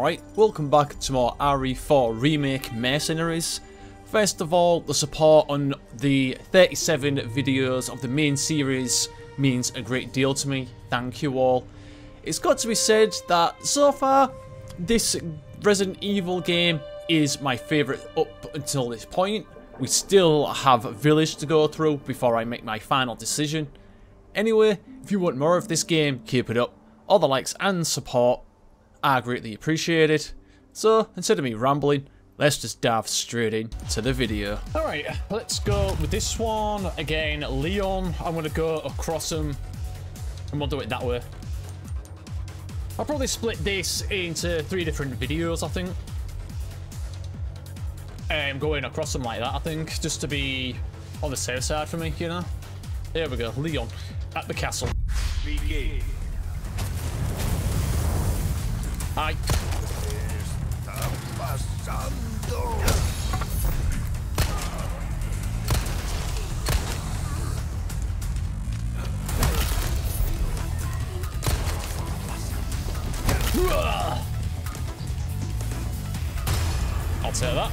Alright, welcome back to more RE4 Remake Mercenaries. First of all, the support on the 37 videos of the main series means a great deal to me. Thank you all. It's got to be said that so far, this Resident Evil game is my favourite up until this point. We still have a village to go through before I make my final decision. Anyway, if you want more of this game, keep it up. All the likes and support are greatly appreciated. So, instead of me rambling, let's just dive straight into the video. Alright, let's go with this one. Again, Leon. I'm going to go across him and we'll do it that way. I'll probably split this into 3 different videos, I think. Going across them like that, I think, just to be on the safe side for me, you know? There we go, Leon, at the castle. Begin. Hi. I'll take that.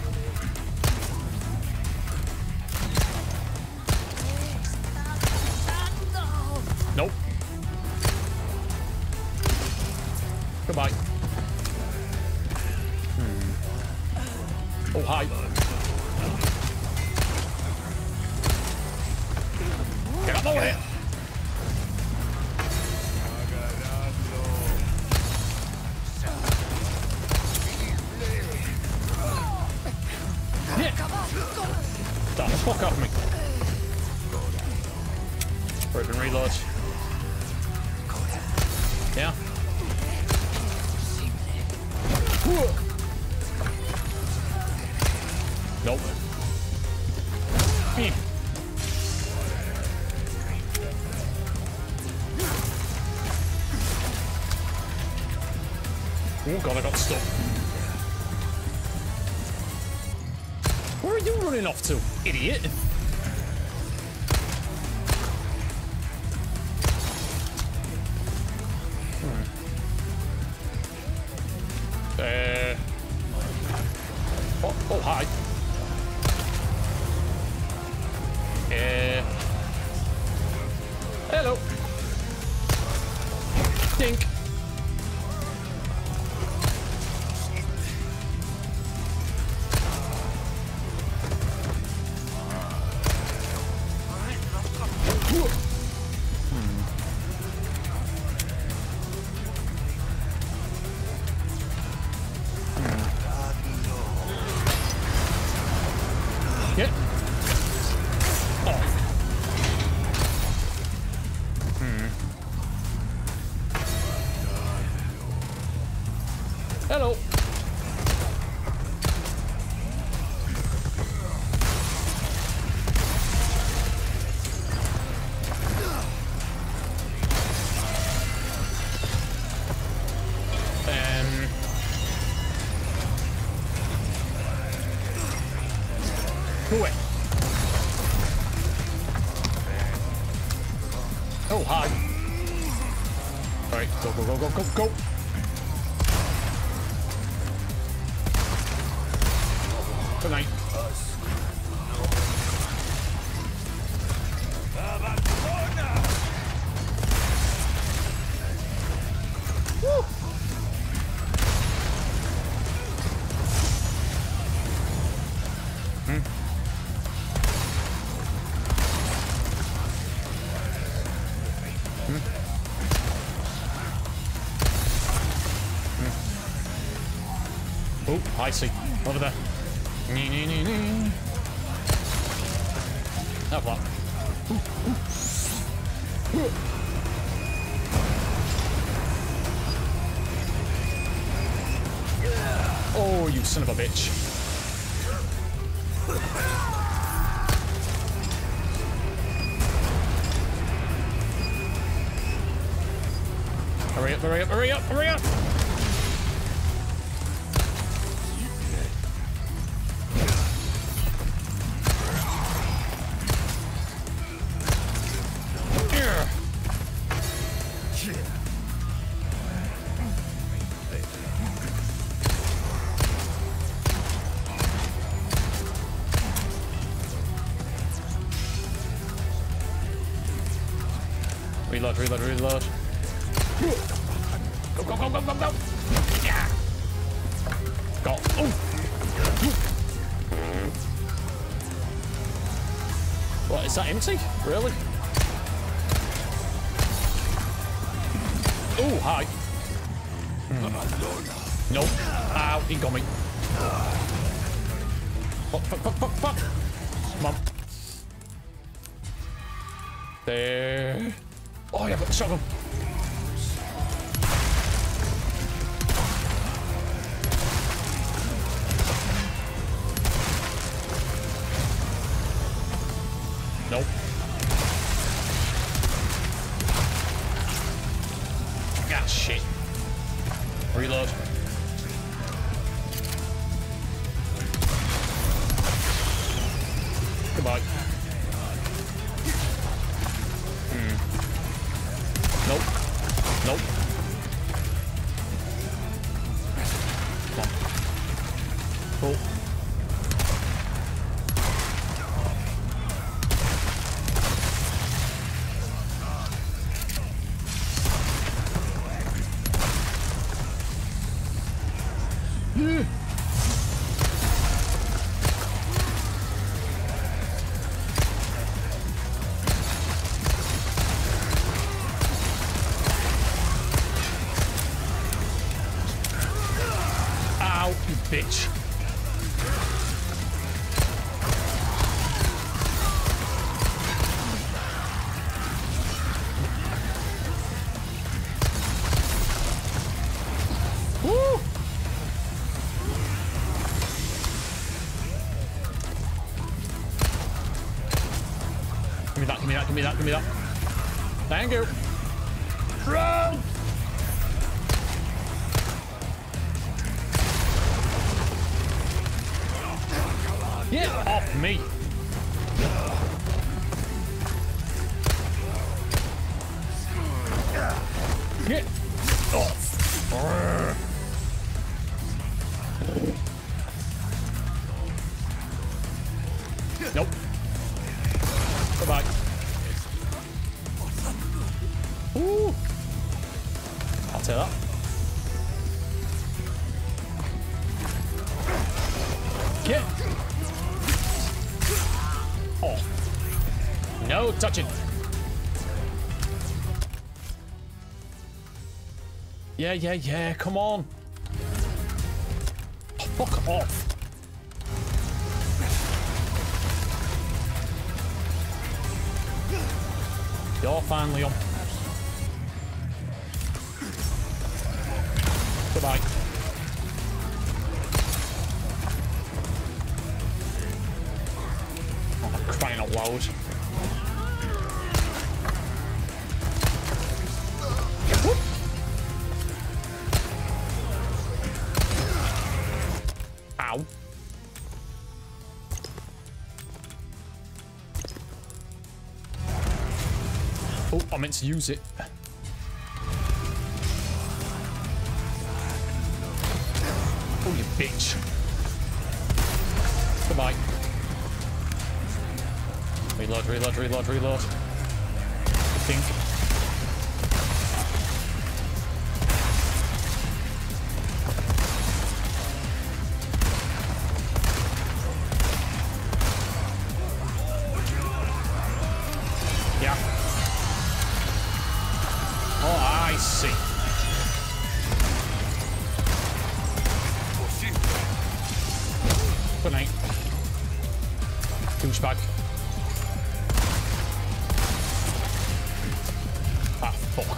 Nope. Goodbye. Oh, hi. Get up over here. Yeah. Stop the fuck off me. Broken reload. Yeah. Nope. Oh god, I got stuck. Where are you running off to, idiot? Oh, hi. Hello. Dink. Yeah. Oh. Hello. Go away. Oh, hi. Alright, go, go, go, go, go, go. Good night. Woo. Oh, I see. Over there. Have that. Oh, you son of a bitch. Hurry up, hurry up, hurry up, hurry up! Reload, reload, reload. Go, go, go, go, go, go. Yeah. Go. Oh. What, is that empty? Really? Oh, hi. Nope. Ow, he got me. Fuck, fuck, fuck, fuck, fuck. Come on. There. Oh, yeah, I've got the shotgun. Nope. Ah, shit. Reload. Goodbye. Nope. Nope. Come on. Cool. Ow, you bitch. Woo! Give me that, give me that, give me that, give me that. Thank you. Run! Get off me! Get off! Nope. Goodbye. Ooh! I'll take that. Get! Oh. No touching. Yeah, yeah, yeah, come on. Oh, fuck off. You're finally on. Goodbye. Oh, crying out loud. Whoop. Ow. Oh, I meant to use it. Oh, you bitch. Goodbye. Reload, reload, reload, reload. I think. Yeah. Oh, I see. Good night. Douchebag. Ah, fuck.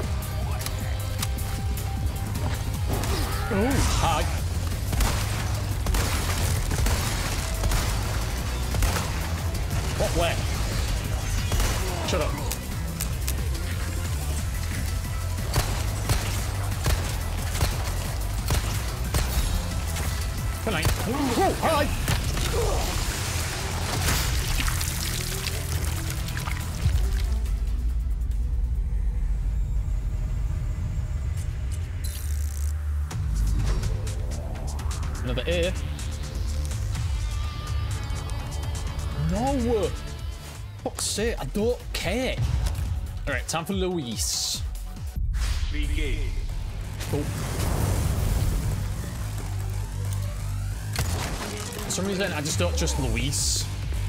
Oh, hi. What, where? Shut up. Good night. Oh, hi. Another ear. No! Fuck's sake, I don't care. Alright, time for Luis. Begin. Cool. For some reason, I just don't trust Luis.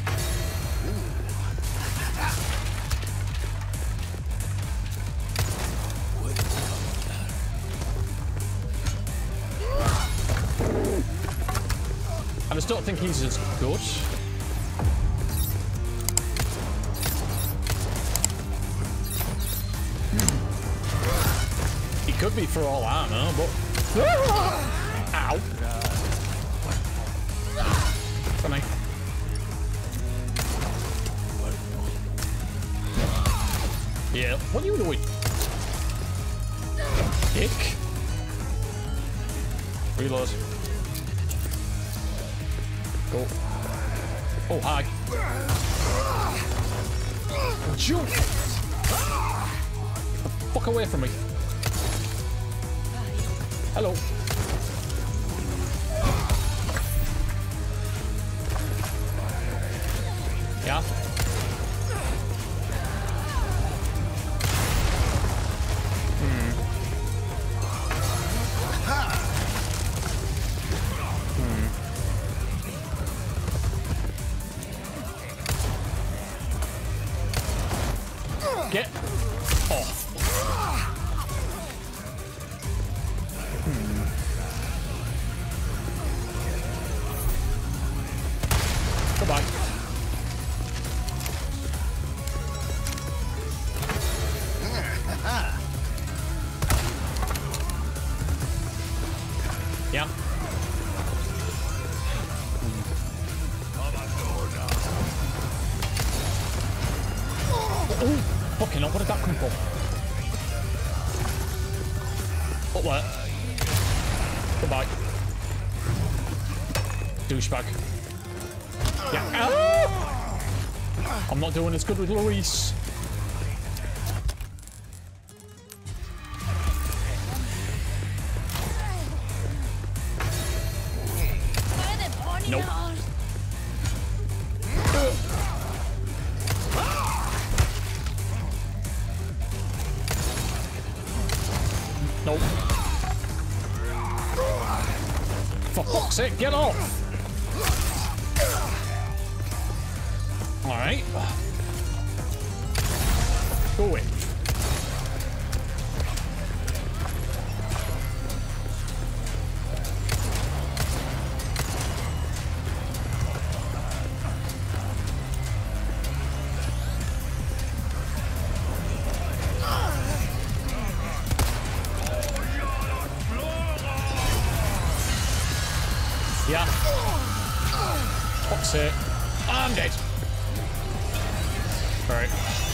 I just don't think he's as good. He could be for all I know, but... Ow! Come on. Yeah, what are you doing? Dick. Reload. Go. Oh, hi. Jump! Get the fuck away from me. Hello. Yeah? Get off. Goodbye. Yeah. Oh, fucking hell, where did that come from? Up there. Goodbye. Douchebag. Yeah. Ah! I'm not doing as good with Luis. Nope. Nope. For fuck's sake, get off! Alright. Go away. Yeah. Fuck's sake. I'm dead. Alright.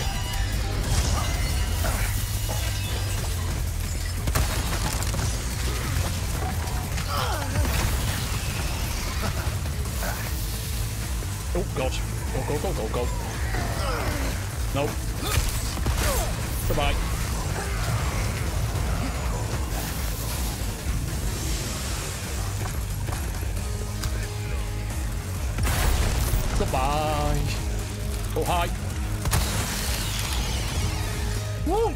Oh god. Go, go, go, go, go. Nope. Goodbye. Goodbye. Oh, hi. Woo!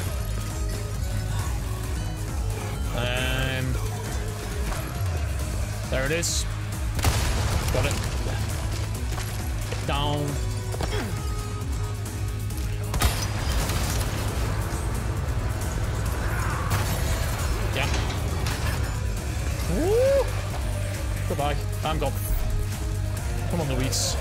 There it is. Got it. Get down. Yeah. Woo! Goodbye. I'm gone. Come on, Luis.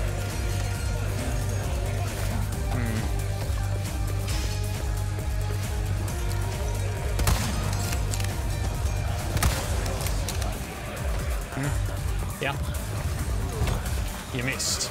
Yeah. You missed.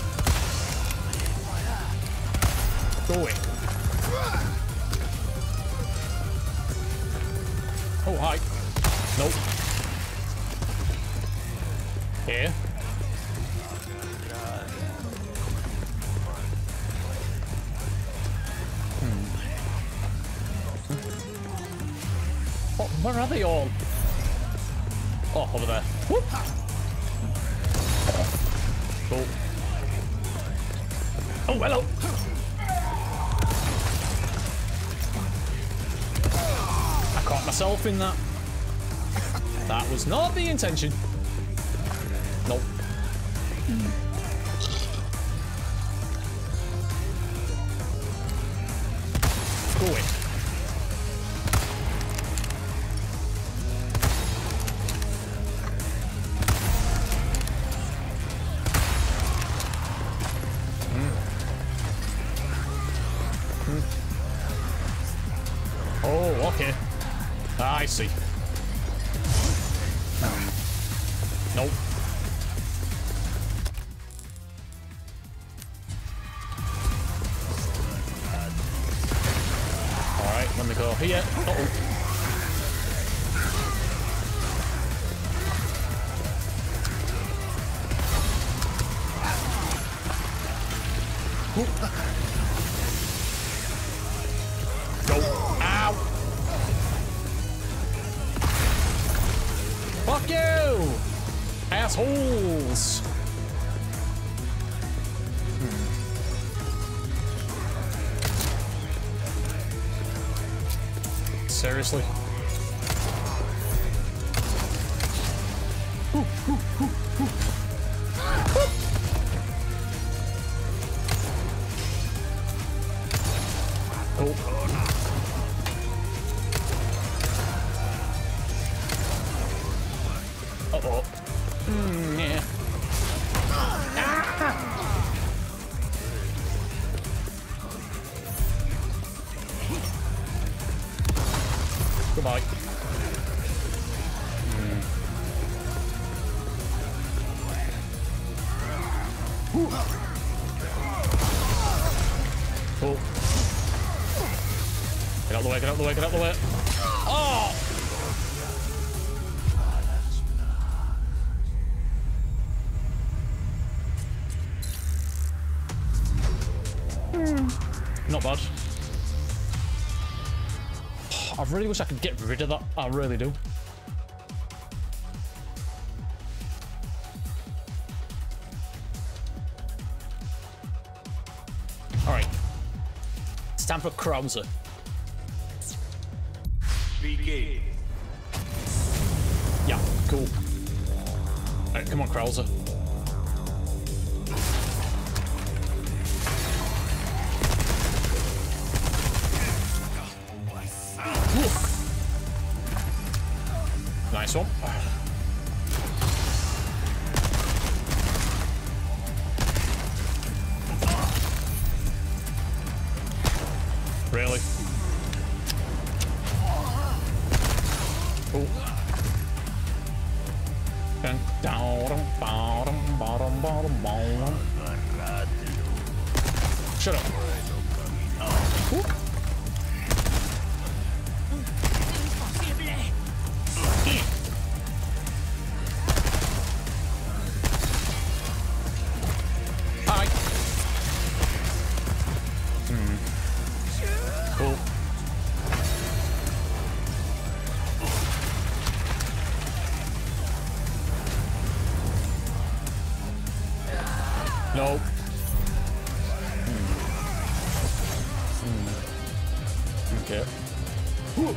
Go away. Here. Oh, where are they all? Oh, over there. Whoop. Cool. Oh, hello. I caught myself in that. That was not the intention. Nope. Go away. Oh, okay. I see. Nope. Alright, let me go here. Uh-oh. Go. Ow! Fuck you! Assholes! Seriously? Uh-oh. Yeah. Goodbye. Oh. Get out the way, get out the way, get out the way. Oh! Not bad. I really wish I could get rid of that. I really do. Alright. It's time for Krauser. Begin. Yeah, cool. Alright, come on, Krauser. Nice one. Really? Oh. Shut up. Ooh. Hi. Cool. No. Okay. Whew.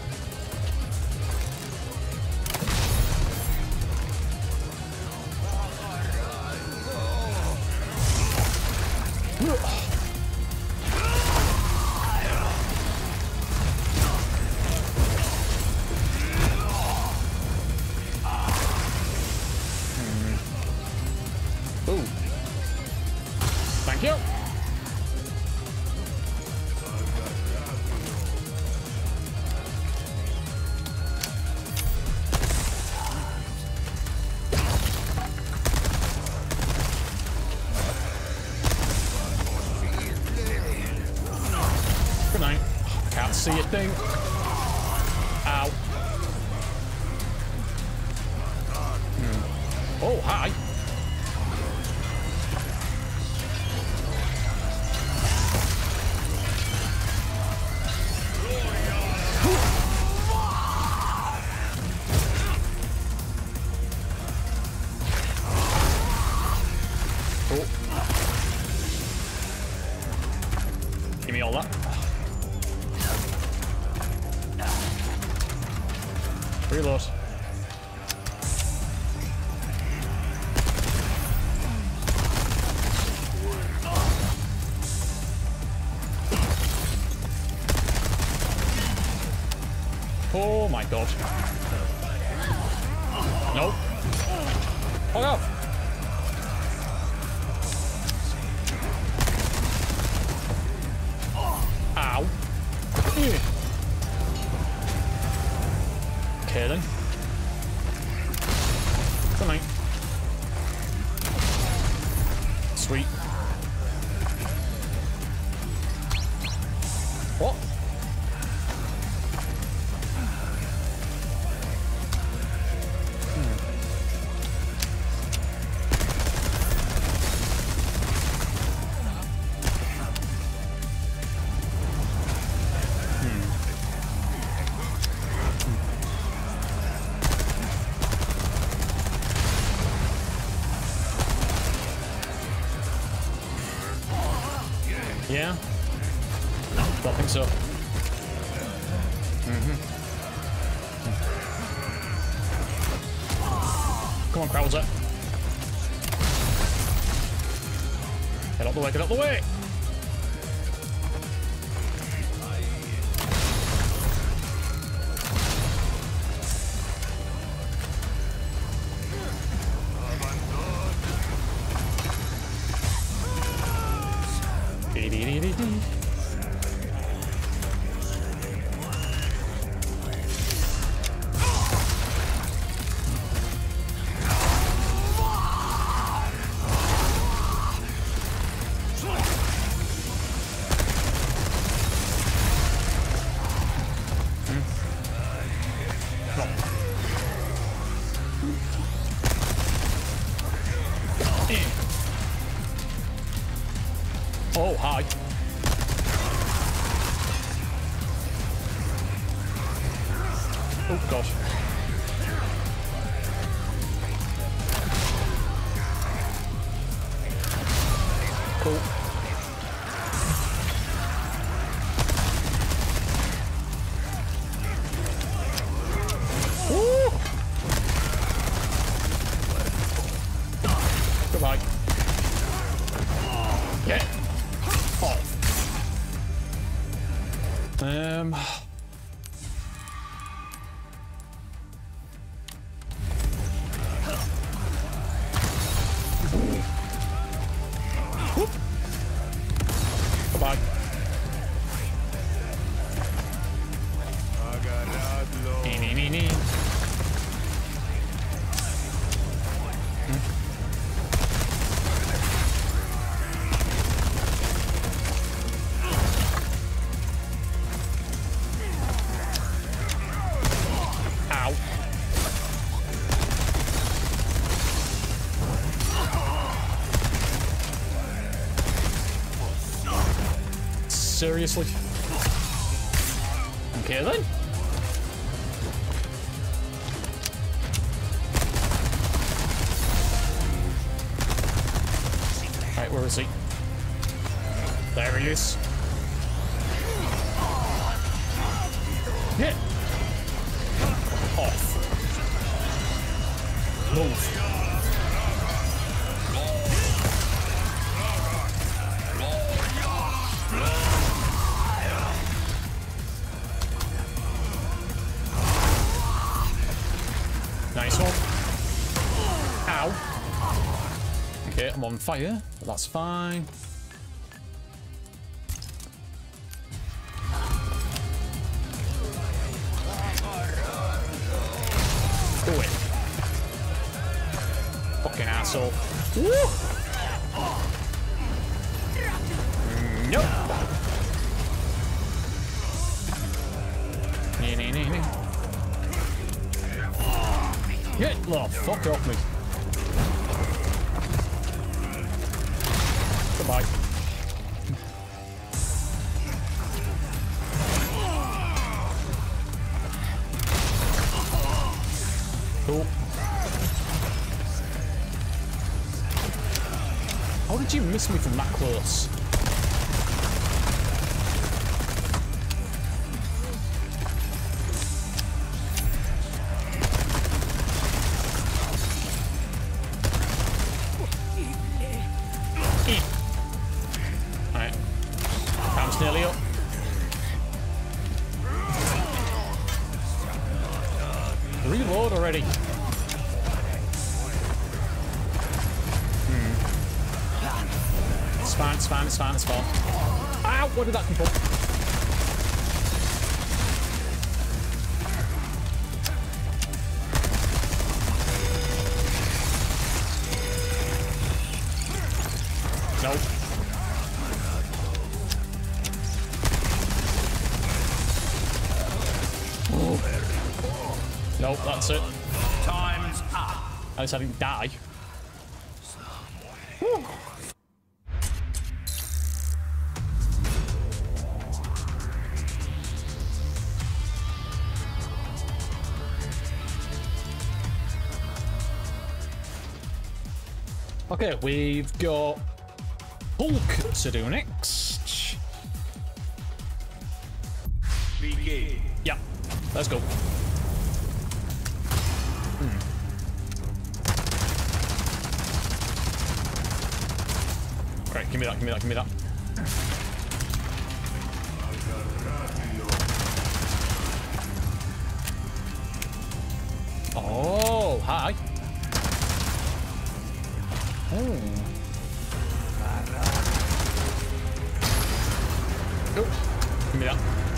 Ooh. Thank you. Good night. I can't see a thing. Ow. Oh, hi. Oh. Give me all that. Reload. Oh my god. Nope. Fuck off. Ow. Okay then. Good night. Sweet. What? Yeah? Don't think so. Come on, Krauser. Get out the way, get out the way! Oh, hi. Oh, God. Cool. Woo! Goodbye. Yeah. Oh. Whoop. Goodbye. Nee. Ow. Seriously? Okay then. Right, where is he? There he is. Get off. Move. Nice one. Ow. Okay, I'm on fire, but that's fine. Do it. Fucking asshole. Woo! Nope. Nee. Get the fuck off me. Goodbye. Cool. How did you miss me from that close? Alright. Camp's nearly up. Reload already. It's fine, it's fine, it's fine, it's fine. Ow! Where did that come from? Nope. Nope, that's it. Time's up. At least I didn't die. Whew. Okay, we've got Hulk to do next. Begin. Yeah, let's go. Alright, give me that, give me that, give me that. Oh, hi. Oh. Give me that.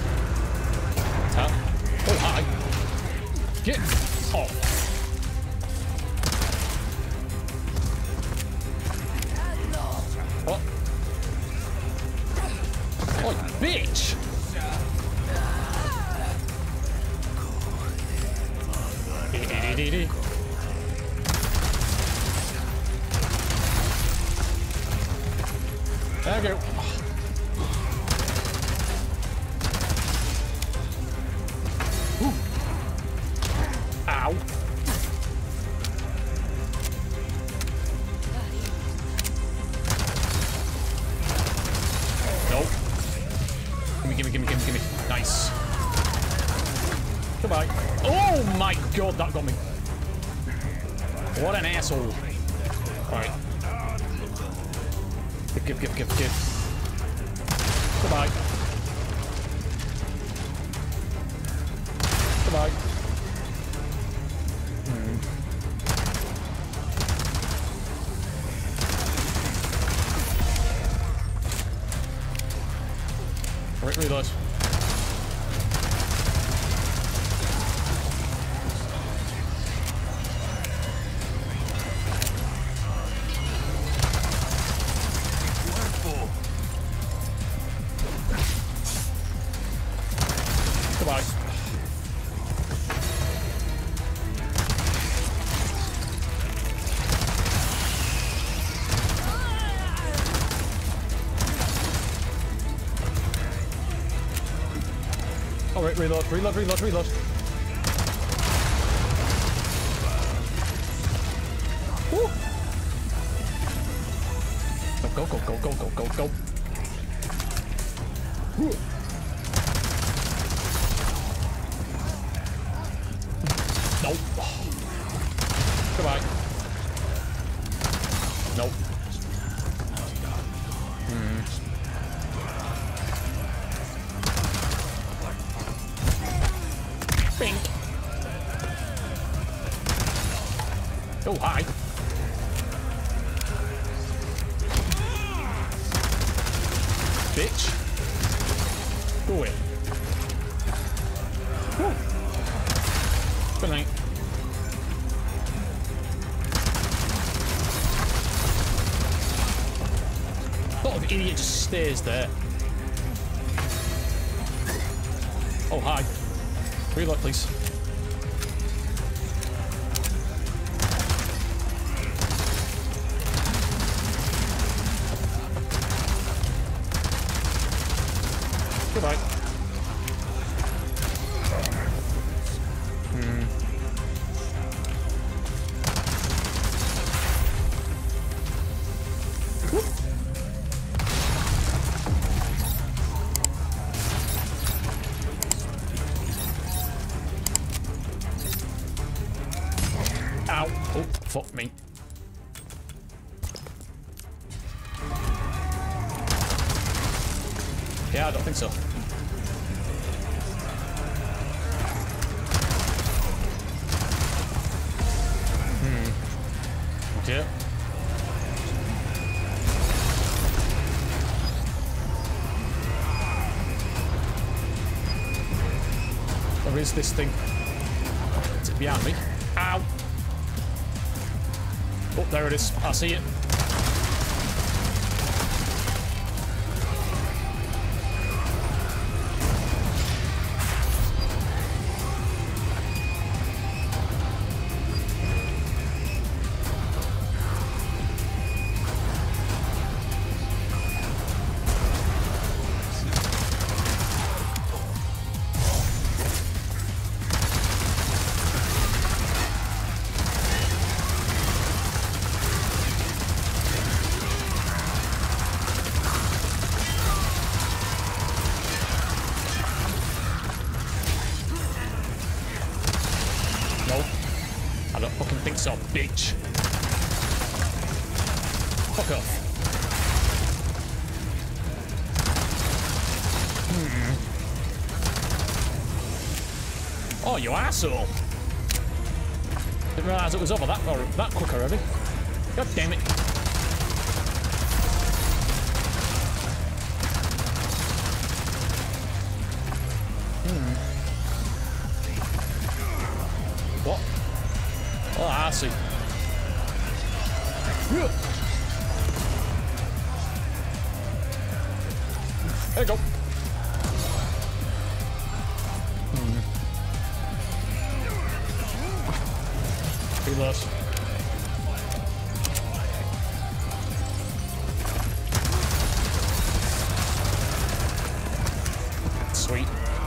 Oh, hi. Get off. What? Oh, bitch! There we go. Ooh. Ow. Nope. Gimme. Nice. Goodbye. Oh my god, that got me. What an asshole. Alright. Give. Goodbye. Goodbye. Alright, reload. Goodbye. Alright, reload. Woo. Go. Woo. Nope. Goodbye. Nope. Bink. Oh, hi. Bitch. Go away. Woo. Good night. What an idiot just stays there. Oh, hi. Reload, please. Ow. Oh, fuck me. Yeah, I don't think so. Okay. Where is this thing? Is it behind me? Ow! Oh, there it is. I see it. I don't fucking think so, bitch. Fuck off. Oh, you asshole. Didn't realise it was over that quick already. God damn it. What? Oh, I see. There you go. Reload. Sweet.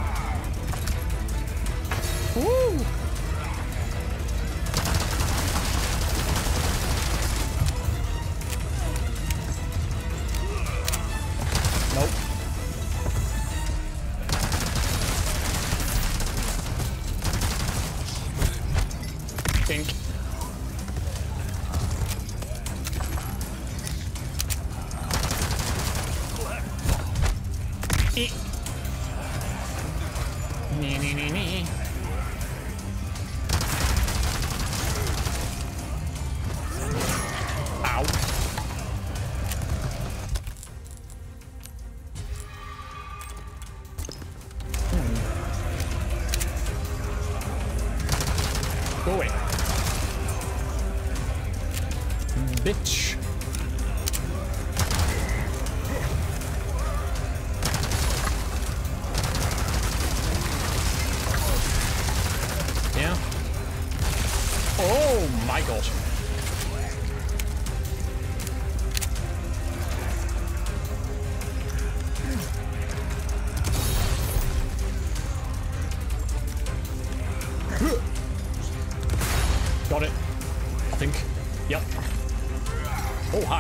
Woo! Nope. Think. Nee. Ow. Go away. Bitch. Yeah. Oh my god. Got it. I think. Yep. Oh, hi.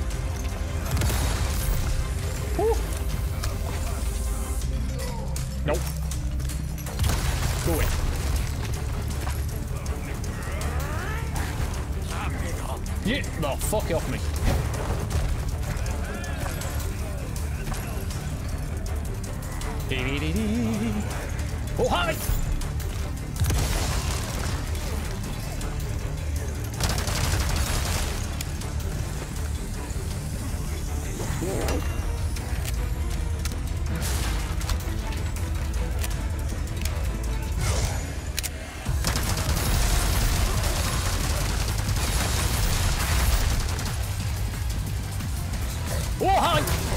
Woo. Nope. Go away. Yeah, no, fuck off me. Oh, hi! Oh, hi!